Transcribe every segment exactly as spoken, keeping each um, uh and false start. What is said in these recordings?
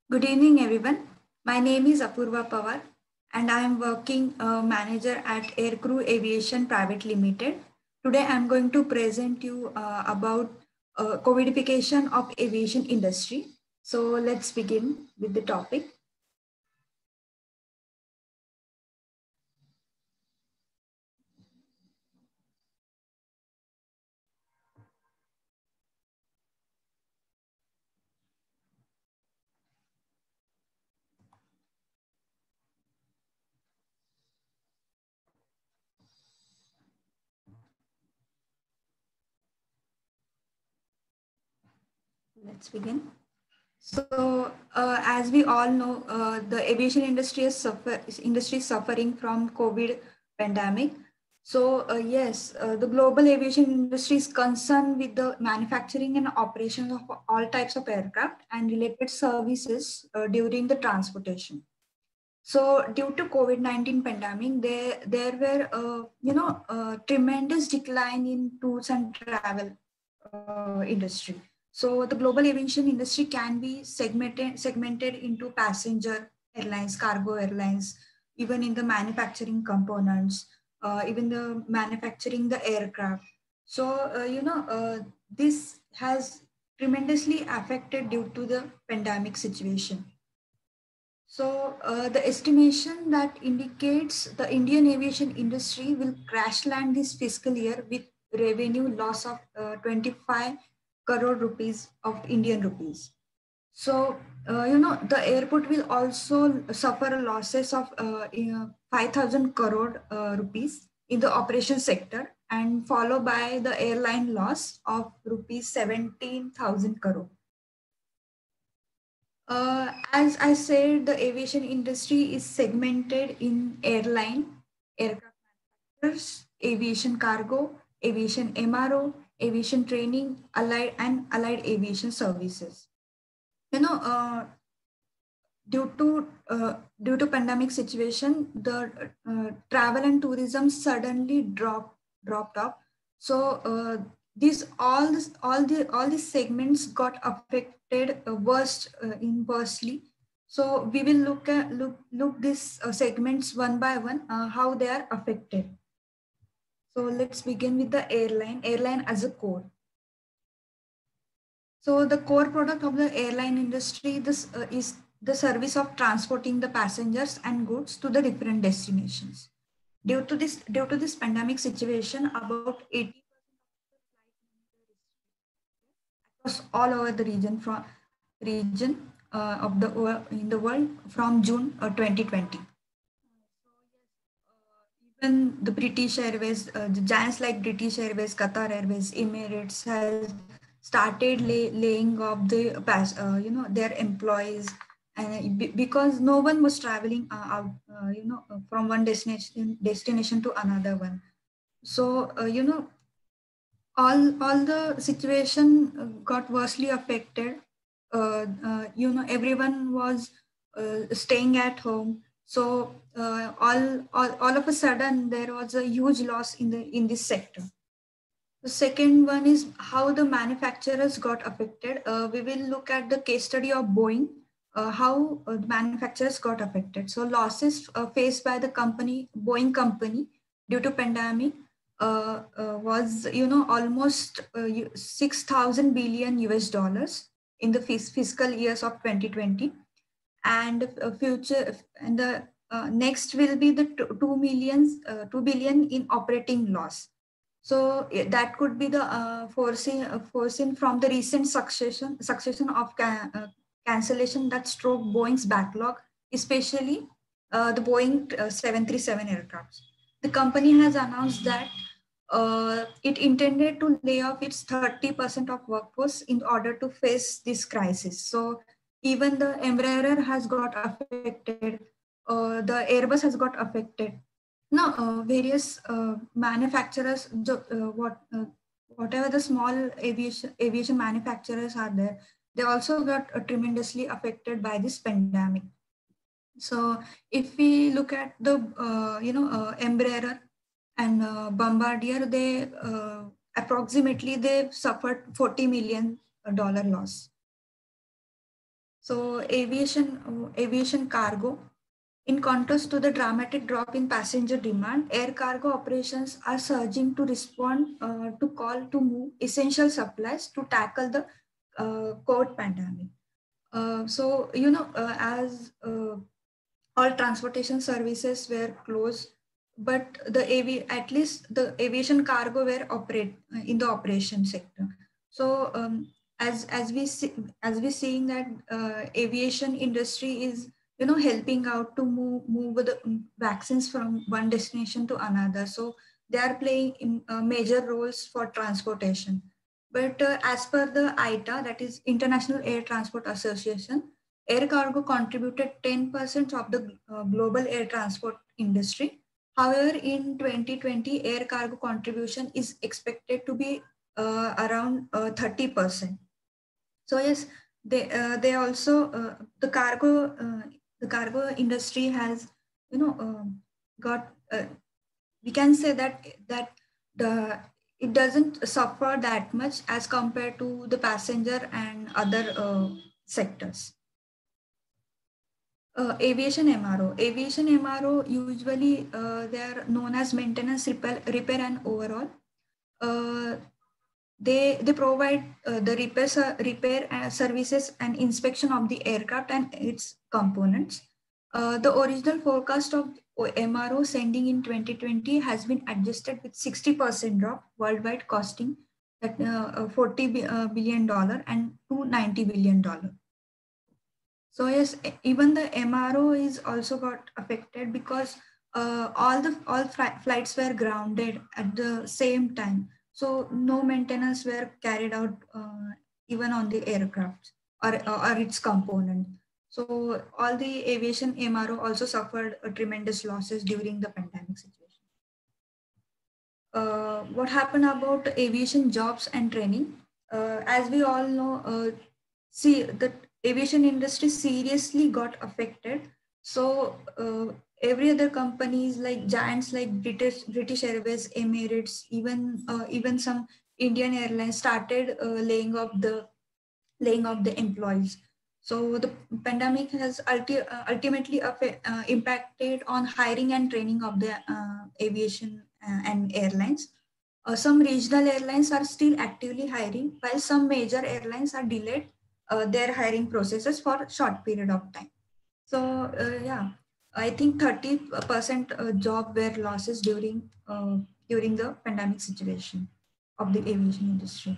Good evening, everyone. My name is Apurva Pawar, and I am working uh, manager at Aircrew Aviation Private Limited. Today, I am going to present you uh, about uh, covidification of aviation industry. So let's begin with the topic. Let's begin. So, uh, as we all know, uh, the aviation industry is suffer industry is suffering from COVID pandemic. So, uh, yes, uh, the global aviation industry is concerned with the manufacturing and operations of all types of aircraft and related services uh, during the transportation. So, due to COVID nineteen pandemic, there there were uh, you know uh, tremendous decline in tours and travel uh, industry. So the global aviation industry can be segmented segmented into passenger airlines, cargo airlines, even in the manufacturing components, uh, even the manufacturing the aircraft. So uh, you know uh, this has tremendously affected due to the pandemic situation. So uh, the estimation that indicates the Indian aviation industry will crash land this fiscal year with revenue loss of uh, twenty-five crore rupees of Indian rupees. So uh, you know the airport will also suffer losses of uh, five thousand crore uh, rupees in the operation sector and followed by the airline loss of rupees seventeen thousand crore. Uh, as I said, the aviation industry is segmented in airline, aircraft manufacturers, aviation cargo, aviation M R O, aviation training, allied and allied aviation services. You know, uh, due to uh, due to pandemic situation, the uh, travel and tourism suddenly dropped dropped off. So uh, these all this all the all these segments got affected uh, worst uh, inversely. So we will look at look look these uh, segments one by one uh, how they are affected. So let's begin with the airline airline as a core. So the core product of the airline industry this uh, is the service of transporting the passengers and goods to the different destinations. Due to this due to this pandemic situation, about eighty across all over the region from region uh, of the in the world from June uh, twenty twenty. Even the British Airways, uh, the giants like British Airways, Qatar Airways, Emirates has started lay, laying off the pass, uh, you know, their employees, and be- because no one was traveling uh, out, uh, you know, uh, from one destination destination to another one. So uh, you know, all all the situation uh, got worstly affected. Uh, uh, you know, everyone was uh, staying at home. So uh, all, all all of a sudden there was a huge loss in the in this sector. The second one is how the manufacturers got affected. Uh, we will look at the case study of Boeing, uh, how uh, the manufacturers got affected. So losses uh, faced by the company, Boeing company, due to pandemic uh, uh, was, you know, almost uh, six thousand billion U S dollars in the fis- fiscal years of twenty twenty. And uh, future, and the uh, next will be the two, two millions, uh, two billion in operating loss. So eh, that could be the uh, foreseen, uh, foreseen from the recent succession succession of ca- uh, cancellation that struck Boeing's backlog, especially uh, the Boeing uh, seven thirty-seven aircrafts. The company has announced that uh, it intended to lay off its thirty percent of workforce in order to face this crisis. So even the Embraer has got affected, uh, the Airbus has got affected. No, uh, various uh, manufacturers, uh, what uh, whatever the small aviation aviation manufacturers are there, they also got uh, tremendously affected by this pandemic. So if we look at the uh, you know uh, Embraer and uh, Bombardier, they uh, approximately they suffered forty million dollar loss. So aviation, uh, aviation cargo. In contrast to the dramatic drop in passenger demand, air cargo operations are surging to respond uh, to call to move essential supplies to tackle the uh, COVID pandemic. Uh, so, you know, uh, as uh, all transportation services were closed, but the avi- at least the aviation cargo were operate uh, in the operation sector. So um, as as we see, as we seeing that uh, aviation industry is, you know, helping out to move move the vaccines from one destination to another. So they are playing in, uh, major roles for transportation. But uh, as per the I T A, that is International Air Transport Association, air cargo contributed ten percent of the uh, global air transport industry. However, in twenty twenty, air cargo contribution is expected to be uh, around uh, thirty percent. So yes, they uh, they also uh, the cargo uh, the cargo industry has, you know, um, got uh, we can say that that the it doesn't suffer that much as compared to the passenger and other uh, sectors. Uh, aviation M R O. Aviation M R O usually uh, they are known as maintenance, repair, repair and overhaul. Uh, they they provide uh, the repair repair uh, services and inspection of the aircraft and its components. Uh, the original forecast of M R O sending in twenty twenty has been adjusted with sixty percent drop worldwide, costing at uh, forty billion dollar and to ninety billion dollar. So yes, e- even the M R O is also got affected because uh, all the all fri- flights were grounded at the same time. So no maintenance were carried out uh, even on the aircraft or, or its component. So all the aviation M R O also suffered uh, tremendous losses during the pandemic situation. Uh, what happened about aviation jobs and training? Uh, as we all know, uh, see the aviation industry seriously got affected. So uh, every other companies like giants like British British Airways, Emirates, even uh, even some Indian Airlines started uh, laying off the laying off the employees. So the pandemic has ulti- uh, ultimately affect, uh, impacted on hiring and training of the uh, aviation uh, and airlines. Uh, some regional airlines are still actively hiring, while some major airlines are delayed uh, their hiring processes for a short period of time. So uh, yeah, I think thirty percent uh, job were losses during uh, during the pandemic situation of the aviation industry.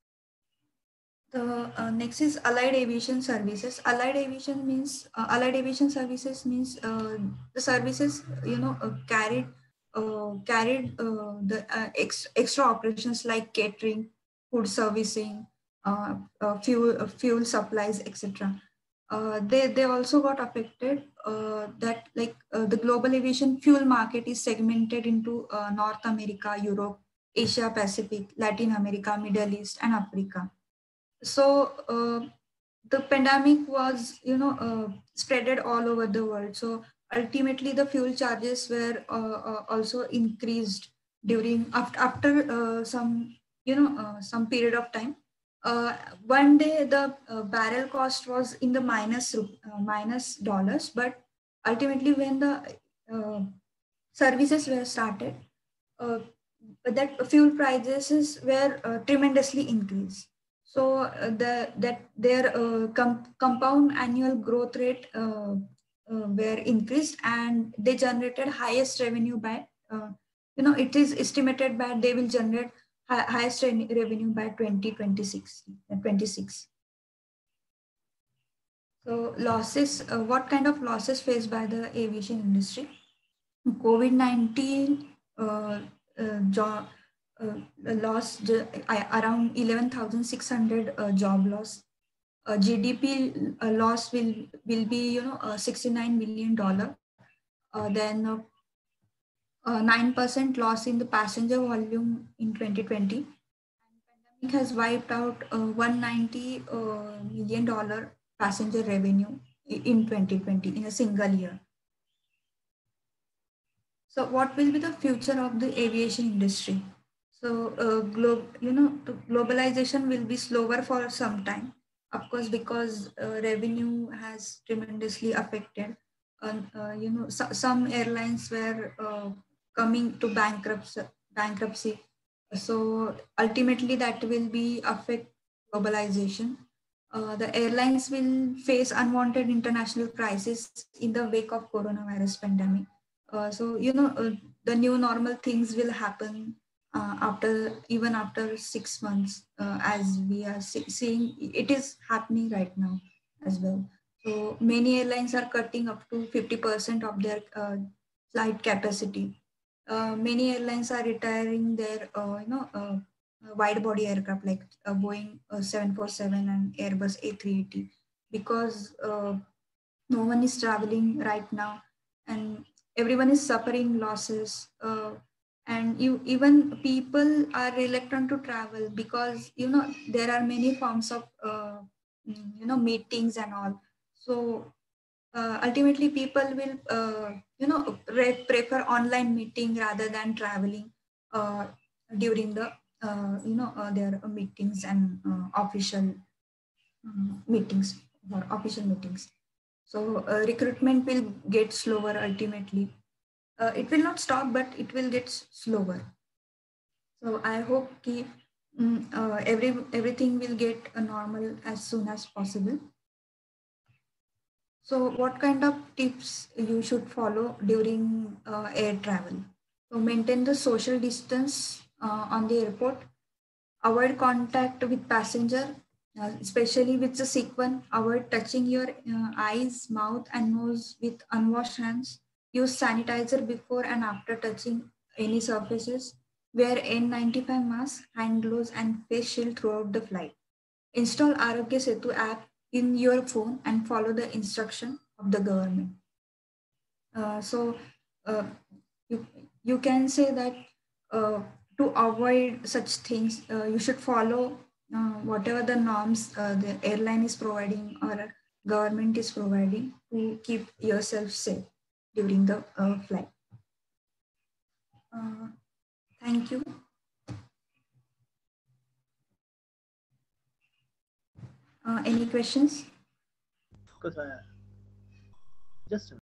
The uh, next is allied aviation services. Allied aviation means uh, allied aviation services means uh, the services, you know, uh, carried uh, carried uh, the uh, ex- extra operations like catering, food servicing, uh, uh, fuel uh, fuel supplies, et cetera. Uh, they they also got affected. Uh, that like uh, the global aviation fuel market is segmented into uh, North America, Europe, Asia Pacific, Latin America, Middle East, and Africa. So uh, the pandemic was, you know, uh, spreaded all over the world. So ultimately the fuel charges were uh, uh, also increased during after, after uh, some, you know, uh, some period of time. Uh, one day the uh, barrel cost was in the minus uh, minus dollars, but ultimately when the uh, services were started, uh, that fuel prices were uh, tremendously increased. So uh, the that their uh, com- compound annual growth rate uh, uh, were increased, and they generated highest revenue by uh, you know, it is estimated that they will generate hi- highest re- revenue by twenty twenty-six. uh, twenty-six. So losses, uh, what kind of losses faced by the aviation industry? COVID nineteen uh, uh, job uh, lost uh, around eleven thousand six hundred uh, job loss. Uh, G D P uh, loss will will be, you know, uh, sixty-nine billion dollar. Uh, then uh, uh, nine percent loss in the passenger volume in twenty twenty. Pandemic has wiped out uh, one hundred ninety uh, million dollar passenger revenue in twenty twenty in a single year. So what will be the future of the aviation industry? So, uh, glo- you know, the globalization will be slower for some time. of course, because uh, revenue has tremendously affected. And uh, you know, so, some airlines were uh, coming to bankruptcy. Bankruptcy. So ultimately, that will be affect globalization. Uh, the airlines will face unwanted international crisis in the wake of coronavirus pandemic. Uh, so you know, uh, the new normal things will happen uh, after even after six months, uh, as we are see- seeing it is happening right now as well. So many airlines are cutting up to fifty percent of their uh, flight capacity. Uh, many airlines are retiring their uh, you know uh, wide body aircraft like uh, Boeing uh, seven forty-seven and Airbus A three eighty because uh, no one is traveling right now, and everyone is suffering losses. Uh, and you even people are reluctant to travel because you know there are many forms of uh, mm, you know meetings and all. So uh, ultimately people will uh, you know re- prefer online meeting rather than traveling uh, during the uh, you know uh, their meetings and uh, official um, meetings or official meetings. So uh, recruitment will get slower ultimately. Uh, it will not stop, but it will get s- slower. So I hope ki, mm, uh, every everything will get uh, normal as soon as possible. So what kind of tips you should follow during uh, air travel? So maintain the social distance uh, on the airport. Avoid contact with passenger, uh, especially with the sick one. Avoid touching your uh, eyes, mouth, and nose with unwashed hands. Use sanitizer before and after touching any surfaces. Wear N ninety-five mask, hand gloves, and face shield throughout the flight. Install Arogya Setu app in your phone and follow the instruction of the government. Uh, so uh, you, you can say that uh, to avoid such things, uh, you should follow uh, whatever the norms uh, the airline is providing or government is providing to keep yourself safe during the uh, flight. Uh, thank you. Uh, any questions? Because I just